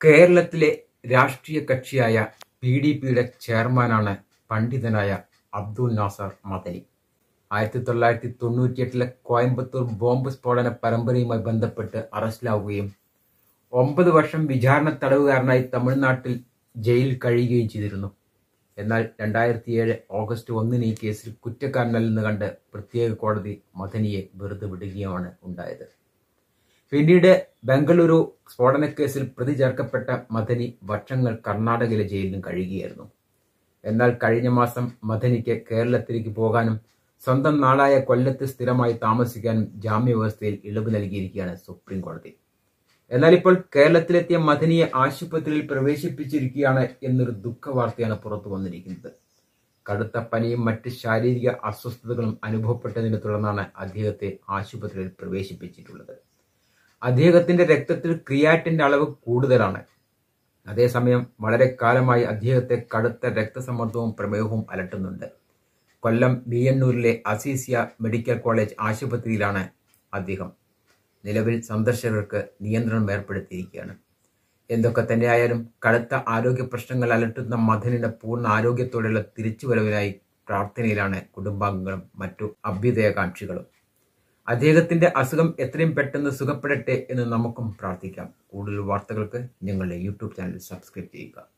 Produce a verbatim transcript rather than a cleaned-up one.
കേരളത്തിലെ രാഷ്ട്രീയ കക്ഷിയായ P D പിയുടെ ചെയർമാനാണ് പണ്ഡിതനായ അബ്ദുൽ നാസർ മദനി. ആയിരത്തി തൊള്ളായിരത്തി തൊണ്ണൂറ്റിയെട്ടിലെ കോയമ്പത്തൂർ ബോംബ് സ്ഫോടന പരമ്പരയുമായി ബന്ധപ്പെട്ട് അറസ്റ്റിലാവുകയും ഒമ്പത് വർഷം വിചാരണ തടവുകാരനായി തമിഴ്നാട്ടിൽ ജയിലിൽ കഴിയുകയും ചെയ്തിരുന്നു. എന്നാൽ രണ്ടായിരത്തി ഏഴ് ഓഗസ്റ്റ് ഒന്നിന് ഈ കേസിൽ കുറ്റക്കാരനല്ലെന്ന് കണ്ട് പ്രത്യേക കോടതി മദനിയെ വെറുതെ വിടുകയുമാണ് ഉണ്ടായത്. പിന്നീട് ബംഗളൂരു സ്ഫോടനക്കേസിൽ പ്രതി ചേർക്കപ്പെട്ട മദനി വർഷങ്ങൾ കർണാടകയിലെ ജയിലിലും കഴിയുകയായിരുന്നു. എന്നാൽ കഴിഞ്ഞ മാസം മദനിക്ക് കേരളത്തിലേക്ക് പോകാനും സ്വന്തം നാടായ കൊല്ലത്ത് സ്ഥിരമായി താമസിക്കാനും ജാമ്യവ്യവസ്ഥയിൽ ഇളവ് നൽകിയിരിക്കുകയാണ് സുപ്രീം കോടതി. എന്നാൽ ഇപ്പോൾ കേരളത്തിലെത്തിയ മദനിയെ ആശുപത്രിയിൽ പ്രവേശിപ്പിച്ചിരിക്കുകയാണ് എന്നൊരു ദുഃഖവാർത്തയാണ് പുറത്തു വന്നിരിക്കുന്നത്. കടുത്ത പനിയും മറ്റ് ശാരീരിക അസ്വസ്ഥതകളും അനുഭവപ്പെട്ടതിനെ തുടർന്നാണ് അദ്ദേഹത്തെ ആശുപത്രിയിൽ പ്രവേശിപ്പിച്ചിട്ടുള്ളത്. അദ്ദേഹത്തിന്റെ രക്തത്തിൽ ക്രിയാറ്റിന്റെ അളവ് കൂടുതലാണ്. അതേസമയം വളരെ കാലമായി അദ്ദേഹത്തെ കടുത്ത രക്തസമ്മർദ്ദവും പ്രമേഹവും അലട്ടുന്നുണ്ട്. കൊല്ലം ബിയന്നൂരിലെ അസീസിയ മെഡിക്കൽ കോളേജ് ആശുപത്രിയിലാണ് അദ്ദേഹം. നിലവിൽ സന്ദർശകർക്ക് നിയന്ത്രണം ഏർപ്പെടുത്തിയിരിക്കുകയാണ്. എന്തൊക്കെ തന്നെയായാലും കടുത്ത ആരോഗ്യ പ്രശ്നങ്ങൾ അലട്ടുന്ന മദനിയുടെ പൂർണ്ണ ആരോഗ്യത്തോടെയുള്ള തിരിച്ചുവരവിനായി പ്രാർത്ഥനയിലാണ് കുടുംബാംഗങ്ങളും മറ്റു അഭ്യുദയകാംക്ഷികളും. അദ്ദേഹത്തിന്റെ അസുഖം എത്രയും പെട്ടെന്ന് സുഖപ്പെടട്ടെ എന്ന് നമുക്കും പ്രാർത്ഥിക്കാം. കൂടുതൽ വാർത്തകൾക്ക് ഞങ്ങളുടെ യൂട്യൂബ് ചാനൽ സബ്സ്ക്രൈബ് ചെയ്യുക.